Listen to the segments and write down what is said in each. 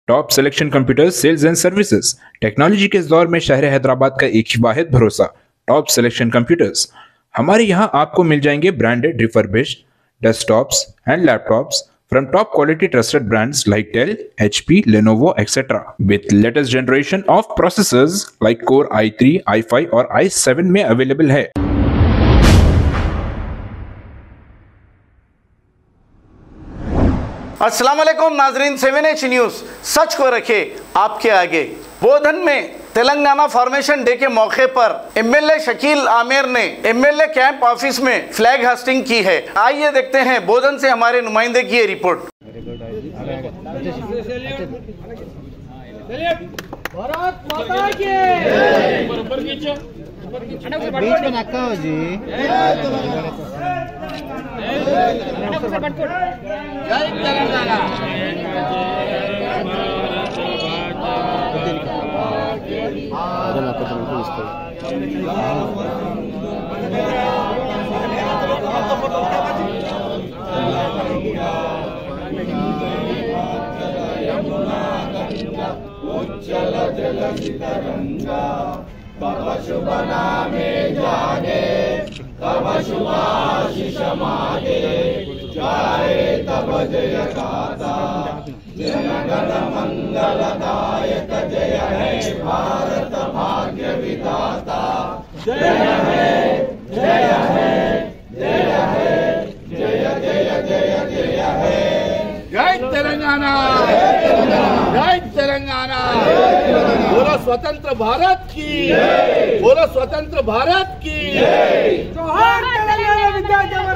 Top selection computers sales and services. Technology के इस दौर में शहर हैदराबाद का एक ही वाहिद भरोसा टॉप सिलेक्शन कंप्यूटर्स। हमारे यहाँ आपको मिल जाएंगे branded refurbished desktops and laptops from top quality trusted brands like Dell, HP, Lenovo, etc. with latest generation of processors like Core i3, i5 और i7 में अवेलेबल है। अस्सलाम वालेकुम नाजरीन, 7H न्यूज़ सच को रखे आपके आगे। बोधन में तेलंगाना फॉर्मेशन डे के मौके पर एमएलए शकील आमिर ने एमएलए कैंप ऑफिस में फ्लैग होस्टिंग की है। आइए देखते हैं बोधन से हमारे नुमाइंदे की ये रिपोर्ट। भारत माता की बीच में नक्का हो जी। जय तेलंगाना। उज्जल जलसितरंगा तव शुभ नामे जागे, तव शुभ आशीष मागे, जाए तव जय गाथा। जनगण मंगलदायक जय है भारत भाग्य विधाता। जय है जय है जय है जय जय जय जय है। जय तेलंगाना, जय तेलंगाना। बोलो स्वतंत्र भारत की, बोलो स्वतंत्र भारत की। जोहार तेलंगाना विद्यार्थी।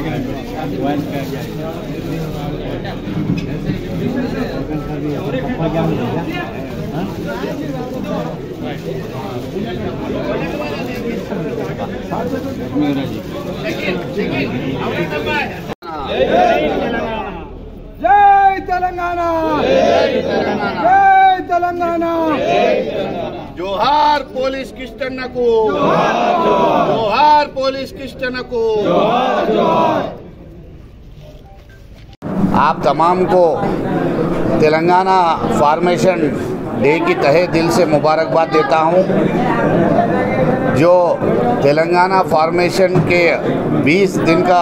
जय तेलंगाना, जय तेलंगाना। जोहार पोलिस किष्टन्नकु, जोहार पोलिस किष्टन्नकु। आप तमाम को तेलंगाना फॉर्मेशन डे की तहे दिल से मुबारकबाद देता हूं। जो तेलंगाना फॉर्मेशन के 20 दिन का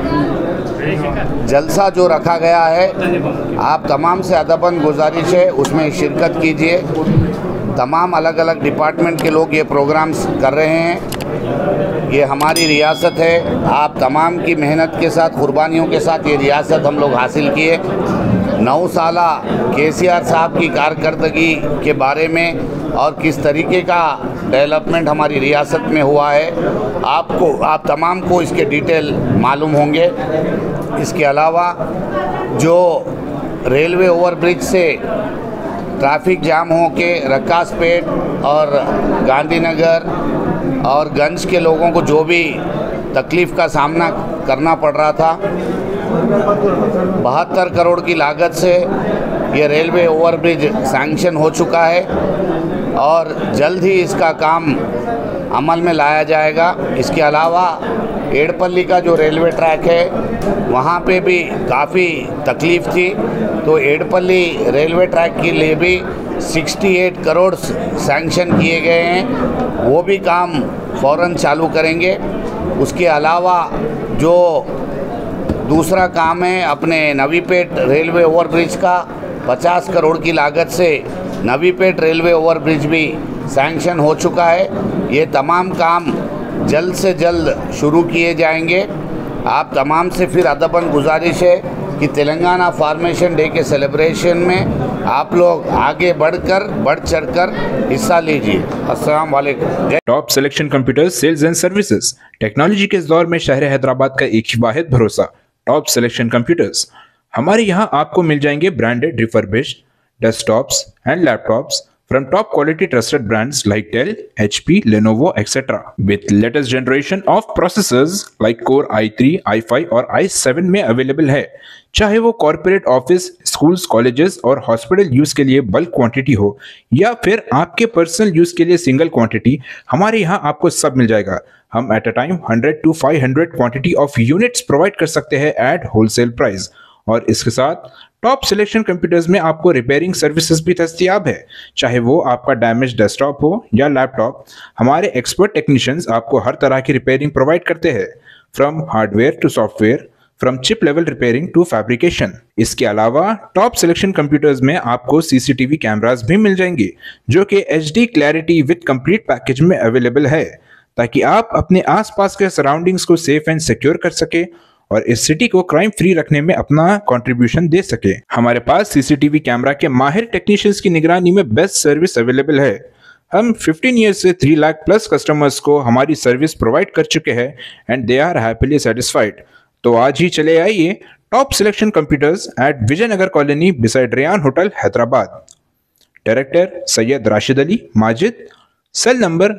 जलसा जो रखा गया है, आप तमाम से अदबन गुजारिश है उसमें शिरकत कीजिए। तमाम अलग अलग डिपार्टमेंट के लोग ये प्रोग्राम्स कर रहे हैं। ये हमारी रियासत है। आप तमाम की मेहनत के साथ, कुर्बानियों के साथ ये रियासत हम लोग हासिल किए। 9 साला केसीआर साहब की कारकर्दगी के बारे में और किस तरीके का डेवलपमेंट हमारी रियासत में हुआ है, आप तमाम को इसके डिटेल मालूम होंगे। इसके अलावा जो रेलवे ओवरब्रिज से ट्रैफिक जाम हो के रक्कासपेट और गांधीनगर और गंज के लोगों को जो भी तकलीफ़ का सामना करना पड़ रहा था, 72 करोड़ की लागत से ये रेलवे ओवरब्रिज सैंक्शन हो चुका है और जल्द ही इसका काम अमल में लाया जाएगा। इसके अलावा एड़पल्ली का जो रेलवे ट्रैक है वहाँ पे भी काफ़ी तकलीफ़ थी, तो एड़पल्ली रेलवे ट्रैक के लिए भी 68 करोड़ सैंक्शन किए गए हैं। वो भी काम फ़ौरन चालू करेंगे। उसके अलावा जो दूसरा काम है अपने नवीपेट रेलवे ओवरब्रिज का, 50 करोड़ की लागत से नवीपेट रेलवे ओवरब्रिज भी सैंक्शन हो चुका है। ये तमाम काम जल्द से जल्द शुरू किए जाएंगे। आप तमाम से फिर अदबन गुजारिश है कि तेलंगाना फॉर्मेशन डे के सेलिब्रेशन में आप लोग आगे बढ़ चढ़कर हिस्सा लीजिए। अस्सलाम वालेकुम। Top selection computers sales and services. Technology के इस दौर में शहर हैदराबाद का एक ही वाहिद भरोसा टॉप सिलेक्शन कंप्यूटर्स। हमारे यहाँ आपको मिल जाएंगे branded refurbished desktops and laptops from top quality trusted brands like Dell, HP, Lenovo, etc. with latest generation of processors like Core i3, i5 और i7 में अवेलेबल है। चाहे वो कॉर्पोरेट ऑफिस, स्कूल्स, कॉलेजेस और हॉस्पिटल यूज के लिए bulk quantity हो या फिर आपके पर्सनल यूज के लिए सिंगल क्वांटिटी, हमारे यहाँ आपको सब मिल जाएगा। हम at a time 100 to 500 quantity of units provide कर सकते हैं एट होलसेल प्राइस। और इसके साथ टॉप सिलेक्शन कंप्यूटर्स में आपको रिपेयरिंग सर्विसेज भी दस्तयाब है, चाहे वो आपका डैमेज डेस्कटॉप हो या लैपटॉप। हमारे एक्सपर्ट टेक्नीशियंस आपको हर तरह की रिपेयरिंग प्रोवाइड करते हैं, from hardware to software, from chip level repairing to fabrication. इसके अलावा टॉप सिलेक्शन कंप्यूटर्स में आपको सीसीटीवी कैमरास भी मिल जाएंगे, जो कि HD clarity with complete package में अवेलेबल है, ताकि आप अपने आसपास के सराउंडिंग्स को सेफ एंड सिक्योर कर सके और इस सिटी को क्राइम फ्री रखने में अपना कंट्रीब्यूशन दे सके। हमारे पास सीसीटीवी कैमरा के माहिर टेक्नीशियंस की निगरानी में बेस्ट सर्विस अवेलेबल है। हम 15 ईयर्स से 3 लाख प्लस कस्टमर्स को हमारी सर्विस प्रोवाइड कर चुके हैं and they are happily satisfied. तो आज ही चले आइए top selection computers at Vijayanagar colony beside Rayan hotel Hyderabad. Director Syed Rashid Ali Majid, cell number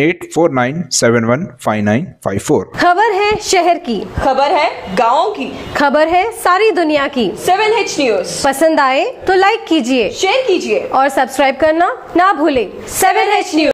9849715954। खबर है शहर की, खबर है गाँव की, खबर है सारी दुनिया की। 7H न्यूज पसंद आए तो लाइक कीजिए, शेयर कीजिए और सब्सक्राइब करना ना भूलें। 7H news.